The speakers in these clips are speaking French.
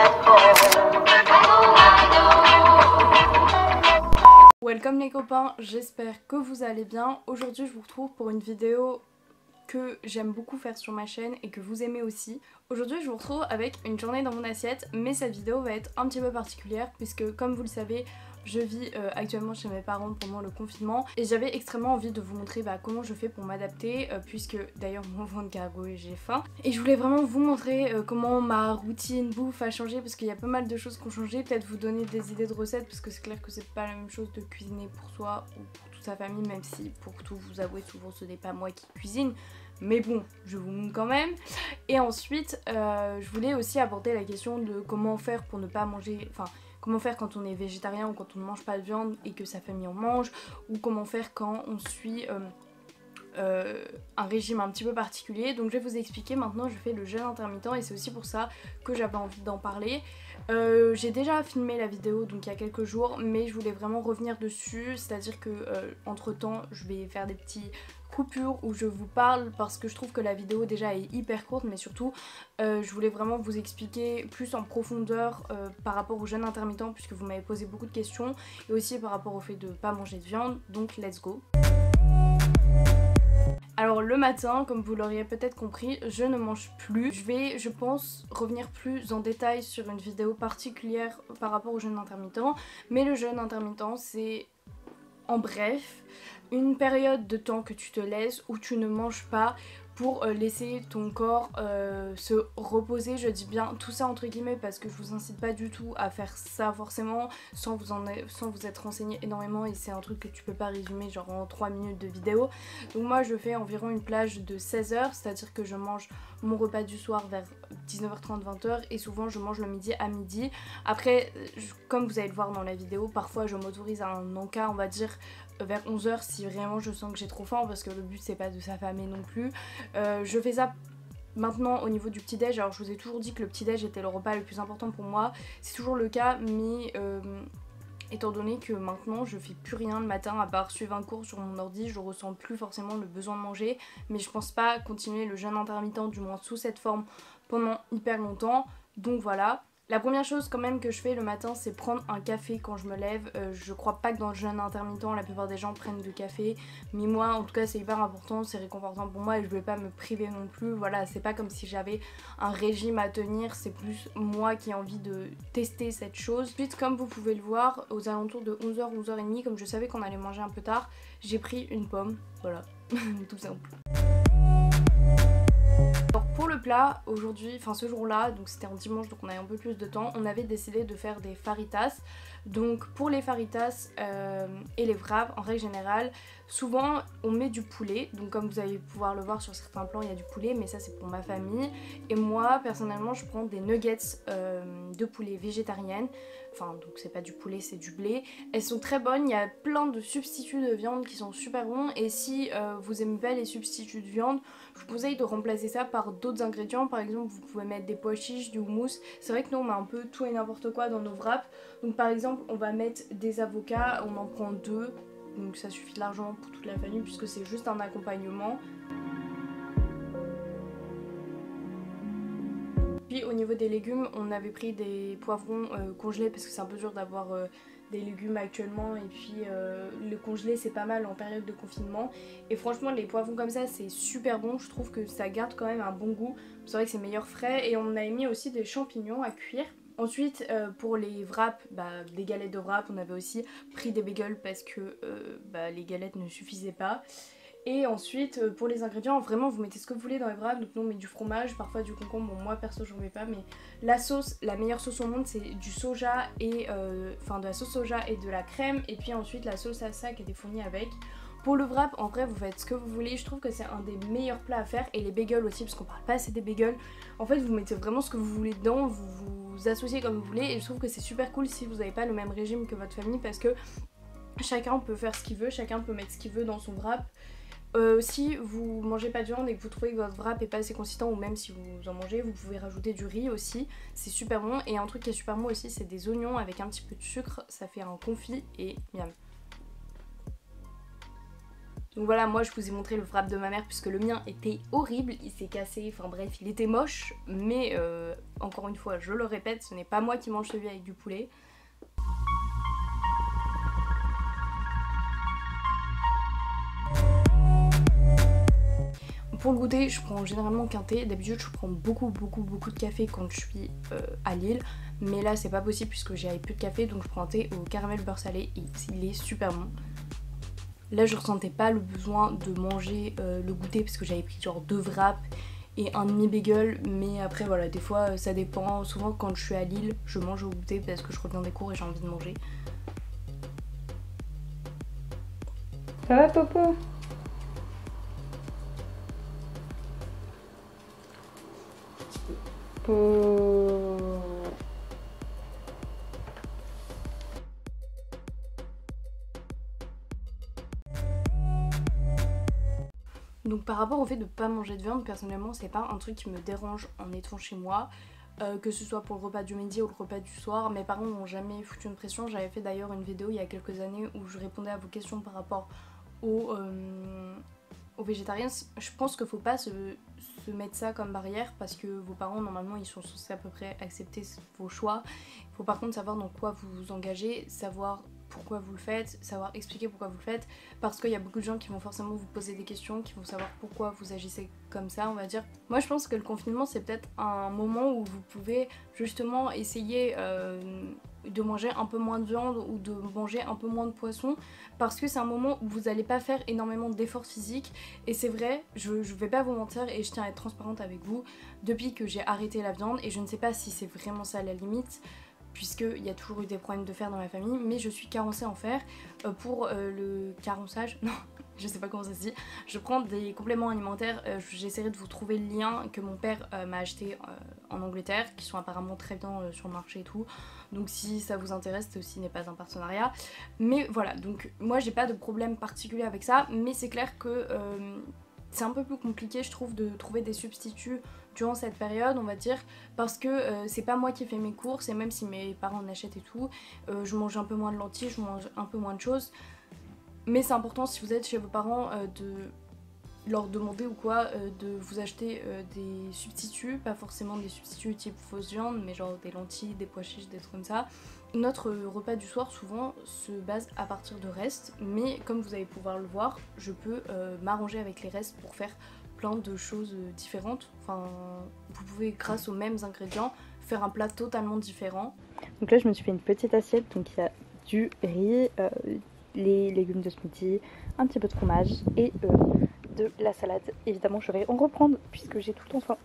Welcome les copains, j'espère que vous allez bien. Aujourd'hui je vous retrouve pour une vidéo que j'aime beaucoup faire sur ma chaîne et que vous aimez aussi. Aujourd'hui je vous retrouve avec une journée dans mon assiette, mais cette vidéo va être un petit peu particulière puisque comme vous le savez, je vis actuellement chez mes parents pendant le confinement et j'avais extrêmement envie de vous montrer comment je fais pour m'adapter puisque d'ailleurs mon ventre gargouille et j'ai faim. Et je voulais vraiment vous montrer comment ma routine bouffe a changé parce qu'il y a pas mal de choses qui ont changé, peut-être vous donner des idées de recettes parce que c'est clair que c'est pas la même chose de cuisiner pour soi ou pour toute sa famille, même si pour tout vous avouer souvent ce n'est pas moi qui cuisine. Mais bon, je vous montre quand même. Et ensuite, je voulais aussi aborder la question de comment faire pour ne pas manger... Enfin, comment faire quand on est végétarien ou quand on ne mange pas de viande et que sa famille en mange. Ou comment faire quand on suit un régime un petit peu particulier. Donc je vais vous expliquer. Maintenant, je fais le jeûne intermittent et c'est aussi pour ça que j'avais envie d'en parler. J'ai déjà filmé la vidéo donc il y a quelques jours, mais je voulais vraiment revenir dessus. C'est-à-dire que entre temps, je vais faire des petits coupures où je vous parle parce que je trouve que la vidéo déjà est hyper courte, mais surtout je voulais vraiment vous expliquer plus en profondeur par rapport au jeûne intermittent puisque vous m'avez posé beaucoup de questions et aussi par rapport au fait de ne pas manger de viande. Donc let's go. Alors le matin, comme vous l'auriez peut-être compris, je ne mange plus. Je vais, je pense, revenir plus en détail sur une vidéo particulière par rapport au jeûne intermittent. Mais le jeûne intermittent, c'est en bref une période de temps que tu te laisses où tu ne manges pas pour laisser ton corps se reposer. Je dis bien tout ça entre guillemets parce que je vous incite pas du tout à faire ça forcément sans vous être renseigné énormément et c'est un truc que tu peux pas résumer genre en 3 minutes de vidéo. Donc moi je fais environ une plage de 16 heures, c'est-à-dire que je mange mon repas du soir vers 19h30 20h et souvent je mange le midi à midi. Après comme vous allez le voir dans la vidéo, parfois je m'autorise à un encas on va dire vers 11h si vraiment je sens que j'ai trop faim parce que le but c'est pas de s'affamer non plus. Je fais ça maintenant au niveau du petit déj. Alors je vous ai toujours dit que le petit déj était le repas le plus important pour moi, c'est toujours le cas, mais étant donné que maintenant je fais plus rien le matin à part suivre un cours sur mon ordi, je ressens plus forcément le besoin de manger, mais je pense pas continuer le jeûne intermittent du moins sous cette forme pendant hyper longtemps. Donc voilà. La première chose quand même que je fais le matin c'est prendre un café quand je me lève. Je crois pas que dans le jeûne intermittent la plupart des gens prennent du café, mais moi en tout cas c'est hyper important, c'est réconfortant pour moi et je vais pas me priver non plus. Voilà, c'est pas comme si j'avais un régime à tenir, c'est plus moi qui ai envie de tester cette chose. Ensuite comme vous pouvez le voir, aux alentours de 11h, 11h30, comme je savais qu'on allait manger un peu tard, j'ai pris une pomme, voilà, tout simple. Alors pour le plat, aujourd'hui, enfin ce jour-là, donc c'était un dimanche donc on avait un peu plus de temps, on avait décidé de faire des faritas. Donc pour les faritas et les wraps en règle générale, souvent on met du poulet. Donc comme vous allez pouvoir le voir sur certains plans il y a du poulet, mais ça c'est pour ma famille. Et moi personnellement je prends des nuggets de poulet végétarienne. Enfin donc c'est pas du poulet, c'est du blé. Elles sont très bonnes, il y a plein de substituts de viande qui sont super bons. Et si vous aimez pas les substituts de viande, je vous conseille de remplacer ça par d'autres ingrédients. Par exemple vous pouvez mettre des pois chiches, du houmous. C'est vrai que nous on met un peu tout et n'importe quoi dans nos wraps. Donc par exemple on va mettre des avocats, on en prend 2. Donc ça suffit largement pour toute la famille puisque c'est juste un accompagnement. Puis au niveau des légumes, on avait pris des poivrons congelés parce que c'est un peu dur d'avoir des légumes actuellement. Et puis le congelé c'est pas mal en période de confinement. Et franchement les poivrons comme ça c'est super bon, je trouve que ça garde quand même un bon goût. C'est vrai que c'est meilleur frais. Et on a mis aussi des champignons à cuire. Ensuite pour les wraps, des galettes de wrap, on avait aussi pris des bagels parce que les galettes ne suffisaient pas. Et ensuite pour les ingrédients, vraiment vous mettez ce que vous voulez dans les wraps. Donc nous on met du fromage, parfois du concombre, bon moi perso j'en mets pas, mais la sauce, la meilleure sauce au monde c'est du soja et de la sauce soja et de la crème. Et puis ensuite la sauce à ça qui était fournie avec. Pour le wrap, en vrai, vous faites ce que vous voulez. Je trouve que c'est un des meilleurs plats à faire. Et les bagels aussi, parce qu'on parle pas assez des bagels. En fait, vous mettez vraiment ce que vous voulez dedans. Vous vous associez comme vous voulez. Et je trouve que c'est super cool si vous n'avez pas le même régime que votre famille. Parce que chacun peut faire ce qu'il veut. Chacun peut mettre ce qu'il veut dans son wrap. Si vous mangez pas de viande et que vous trouvez que votre wrap est pas assez consistant, ou même si vous en mangez, vous pouvez rajouter du riz aussi, c'est super bon. Et un truc qui est super bon aussi, c'est des oignons avec un petit peu de sucre, ça fait un confit et miam. Donc voilà, moi je vous ai montré le wrap de ma mère puisque le mien était horrible, il s'est cassé, enfin bref, il était moche, mais encore une fois, je le répète, ce n'est pas moi qui mange celui avec du poulet. Pour le goûter, je prends généralement qu'un thé. D'habitude, je prends beaucoup de café quand je suis à Lille. Mais là, c'est pas possible puisque j'ai plus de café. Donc je prends un thé au caramel beurre salé et il est super bon. Là, je ressentais pas le besoin de manger le goûter parce que j'avais pris genre 2 wraps et un demi bagel. Mais après, voilà, des fois, ça dépend. Souvent, quand je suis à Lille, je mange au goûter parce que je reviens des cours et j'ai envie de manger. Ça va, Popo? Donc par rapport au fait de pas manger de viande, personnellement c'est pas un truc qui me dérange en étant chez moi, que ce soit pour le repas du midi ou le repas du soir. Mes parents m'ont jamais foutu une pression. J'avais fait d'ailleurs une vidéo il y a quelques années où je répondais à vos questions par rapport aux végétariens. Je pense qu'il faut pas se mettre ça comme barrière parce que vos parents normalement ils sont censés à peu près accepter vos choix. Il faut par contre savoir dans quoi vous vous engagez, savoir pourquoi vous le faites, savoir expliquer pourquoi vous le faites, parce qu'il y a beaucoup de gens qui vont forcément vous poser des questions, qui vont savoir pourquoi vous agissez comme ça, on va dire. Moi je pense que le confinement c'est peut-être un moment où vous pouvez justement essayer de manger un peu moins de viande ou de manger un peu moins de poisson, parce que c'est un moment où vous n'allez pas faire énormément d'efforts physiques. Et c'est vrai, je vais pas vous mentir et je tiens à être transparente avec vous, depuis que j'ai arrêté la viande, et je ne sais pas si c'est vraiment ça à la limite, puisqu'il y a toujours eu des problèmes de fer dans ma famille, mais je suis carencée en fer. Pour le carençage, non, je sais pas comment ça se dit, je prends des compléments alimentaires, j'essaierai de vous trouver le lien que mon père m'a acheté en Angleterre, qui sont apparemment très bien sur le marché et tout, donc si ça vous intéresse, ceci n'est pas un partenariat. Mais voilà, donc moi j'ai pas de problème particulier avec ça, mais c'est clair que c'est un peu plus compliqué je trouve de trouver des substituts durant cette période, on va dire, parce que c'est pas moi qui fais mes courses, et même si mes parents en achètent et tout, je mange un peu moins de lentilles, je mange un peu moins de choses. Mais c'est important si vous êtes chez vos parents de leur demander ou quoi de vous acheter des substituts, pas forcément des substituts type fausse viande, mais genre des lentilles, des pois chiches, des trucs comme ça. Notre repas du soir souvent se base à partir de restes, mais comme vous allez pouvoir le voir, je peux m'arranger avec les restes pour faire plein de choses différentes. Enfin, vous pouvez grâce aux mêmes ingrédients faire un plat totalement différent. Donc là je me suis fait une petite assiette, donc il y a du riz, les légumes de smoothie, un petit peu de fromage et de la salade. Évidemment je vais en reprendre puisque j'ai tout en faim.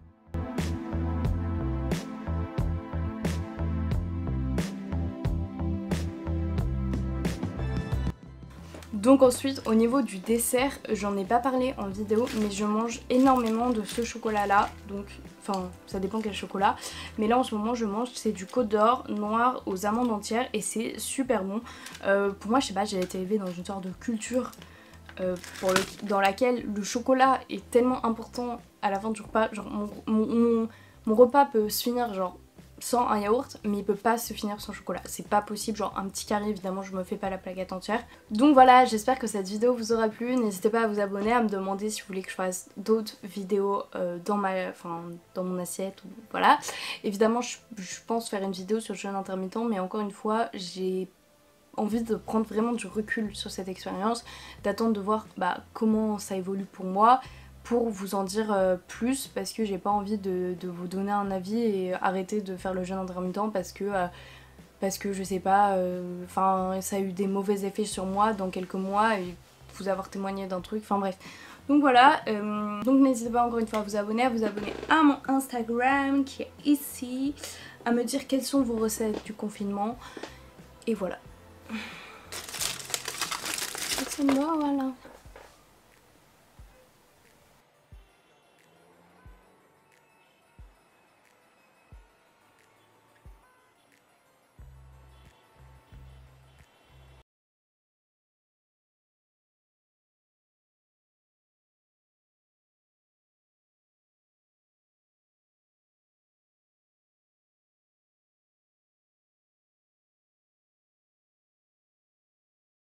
Donc ensuite au niveau du dessert, j'en ai pas parlé en vidéo, mais je mange énormément de ce chocolat là, donc enfin ça dépend quel chocolat, mais là en ce moment je mange, c'est du Côte d'Or noir aux amandes entières et c'est super bon. Pour moi je sais pas, j'ai été élevée dans une sorte de culture dans laquelle le chocolat est tellement important à la fin du repas. Genre mon repas peut se finir genre sans un yaourt, mais il peut pas se finir sans chocolat, c'est pas possible. Genre un petit carré, évidemment je me fais pas la plaquette entière. Donc voilà, j'espère que cette vidéo vous aura plu. N'hésitez pas à vous abonner, à me demander si vous voulez que je fasse d'autres vidéos dans mon assiette, ou voilà. Évidemment je pense faire une vidéo sur le jeûne intermittent, mais encore une fois j'ai envie de prendre vraiment du recul sur cette expérience, d'attendre de voir comment ça évolue pour moi, pour vous en dire plus, parce que j'ai pas envie de vous donner un avis et arrêter de faire le jeûne intermittent parce que je sais pas, ça a eu des mauvais effets sur moi dans quelques mois et vous avoir témoigné d'un truc, enfin bref. Donc voilà, donc n'hésitez pas encore une fois à vous abonner à mon Instagram qui est ici, à me dire quelles sont vos recettes du confinement, et voilà. C'est moi, voilà.